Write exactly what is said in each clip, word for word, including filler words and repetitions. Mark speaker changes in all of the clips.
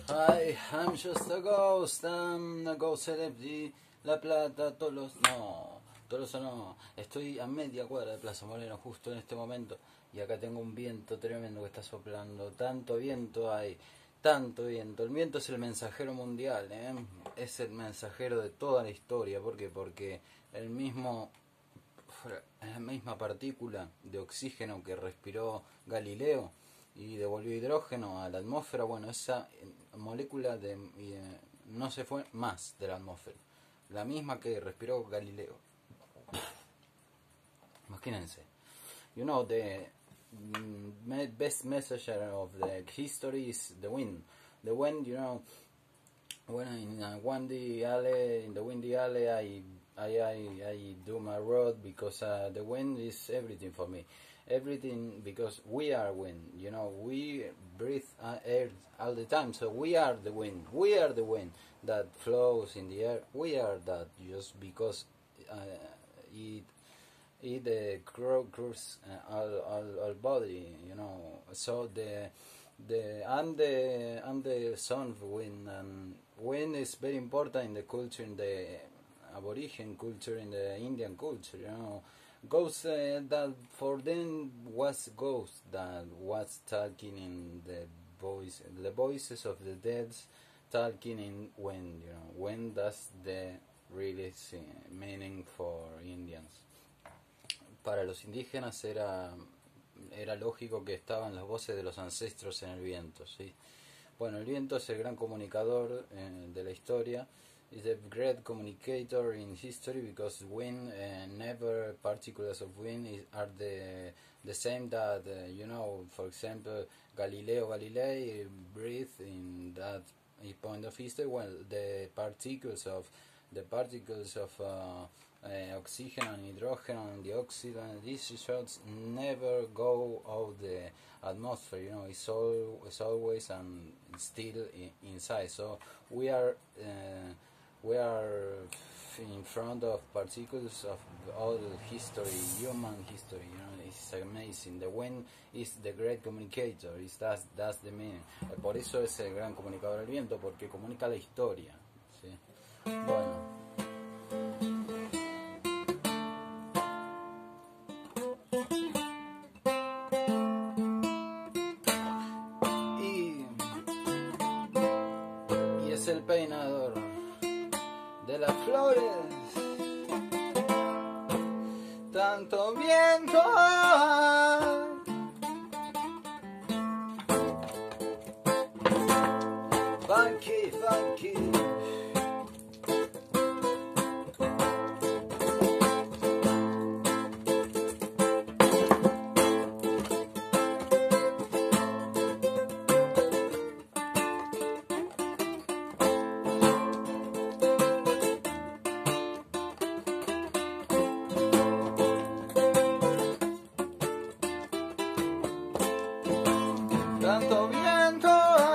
Speaker 1: Hi, I'm just a ghost, I'm a ghost celebrity. La Plata, Tolos, no, Tolosa no. Estoy a media cuadra de Plaza Moreno justo en este momento. Y acá tengo un viento tremendo que está soplando. Tanto viento hay, tanto viento. El viento es el mensajero mundial, ¿eh? Es el mensajero de toda la historia. ¿Por qué? Porque el mismo, la misma partícula de oxígeno que respiró Galileo y devolvió hidrógeno a la atmósfera, bueno, esa molécula de, eh, no se fue más de la atmósfera. La misma que respiró Galileo. Imagínense. You know, the best messenger of the history is the wind. The wind, you know, when in a windy alley, in the windy alley, I, I, I, I do my road because uh, the wind is everything for me. Everything because we are wind, you know, we breathe air all the time, so we are the wind, we are the wind that flows in the air, we are that just because uh, it it uh, covers uh, all, all, all body, you know, so the the and the and the sun of wind, and wind is very important in the culture, in the Aborigine culture, in the Indian culture, you know. Ghosts uh, that for them was ghost that was talking in the voice, the voices of the dead, talking in wind, you know, wind. That's the really meaning for Indians. Para los indígenas era era lógico que estaban las voces de los ancestros en el viento, ¿sí? Bueno, el viento es el gran comunicador eh, de la historia. Is a great communicator in history because wind, uh, never particles of wind is, are the the same that uh, you know. For example, Galileo Galilei breathed in that point of history. Well, the particles of the particles of uh, uh, oxygen and hydrogen and dioxide and these shots never go out the atmosphere. You know, it's all it's always and still in, inside. So we are. Uh, We are in front of particles of all history, human history. You know, it's amazing. The wind is the great communicator. It's that's, that's the meaning. Por eso es el gran comunicador del viento, porque comunica la historia. ¿Sí? Bueno. Y, y es el peinador de las flores, tanto viento funky, funky. Tanto viento,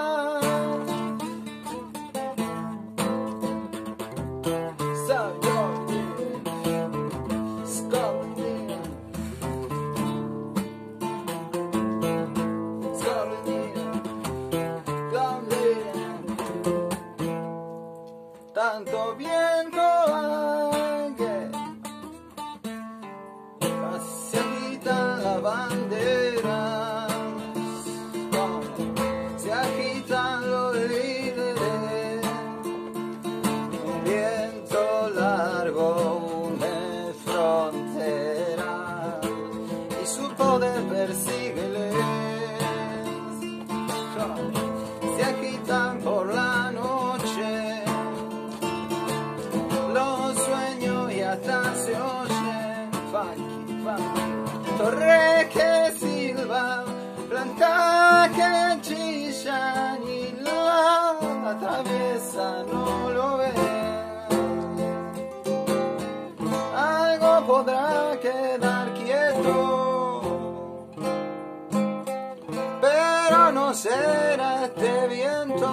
Speaker 1: tanto viento que se agitan la bandera. Persígueles, se agitan por la noche, los sueños y hasta se oyen funky, funky. Torre que silba, planta que chillan y la atraviesa, no lo ve. Algo podrá quedar quieto, no será este viento.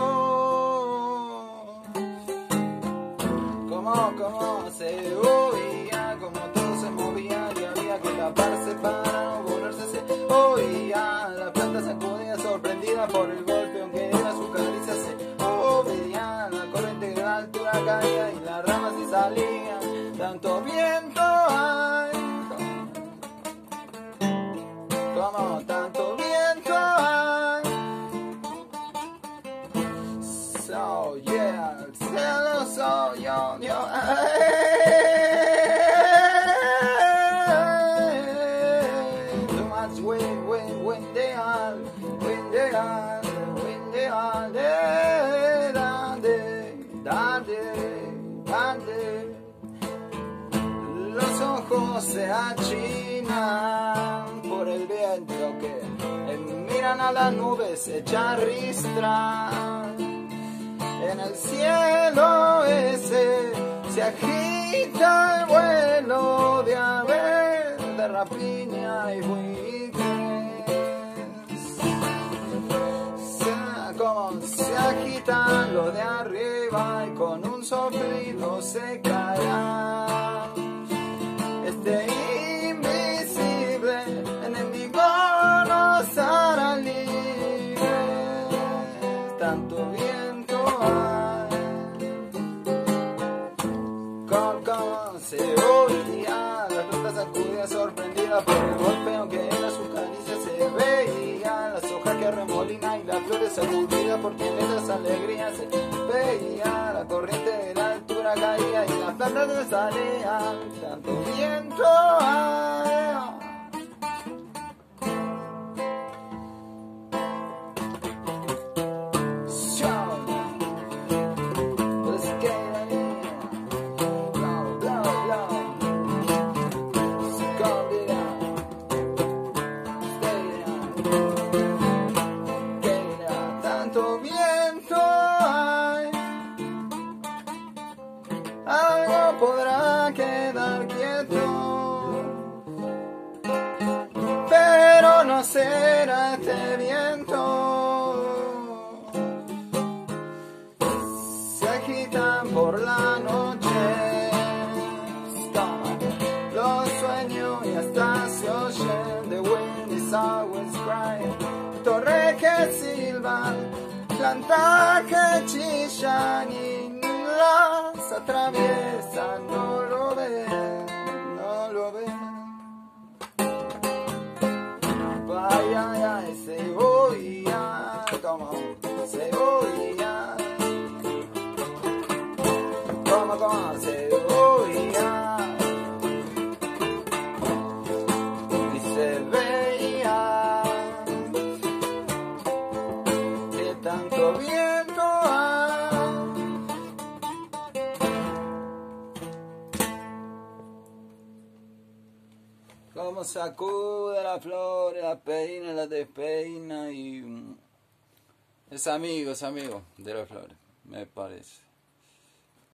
Speaker 1: Como, como se oía, como todo se movía y había que taparse para no volverse. Se oía, la planta sacudida sorprendida por el golpe, aunque era su caricia. Se oh yeah, celos, oh yo, yo, too much wind, wind, wind, they are, wind, they are, wind, they are, dande, dande, dande. Los ojos se achinan por el viento que miran a las nubes echar ristra. En el cielo ese se agita el vuelo de ave, de rapiña y buitres. Se, como se agitan lo de arriba y con un soplido se caerá. Este invisible enemigo nos hará libres, tanto viento hay. Con, con se oía, las frutas sacudidas sorprendidas por el golpeo que en su caricia se veía, las hojas que remolinan y las flores sacudidas por tienesas alegrías se veía, la corriente de la altura caía y las plantas se salían, tanto viento hay. Algo podrá quedar quieto, pero no será este viento. Se agitan por la noche los sueños y hasta se oyen. The wind is always crying. Torre que silban, planta que chillan y las atraviesan, no lo ven, no lo ven. Vaya, vaya, se oía, como se oía, como, como se oía, y se veía que tanto viento hay. Como sacude la flor, la peina, la despeina y es amigo, es amigo de las flores, me parece.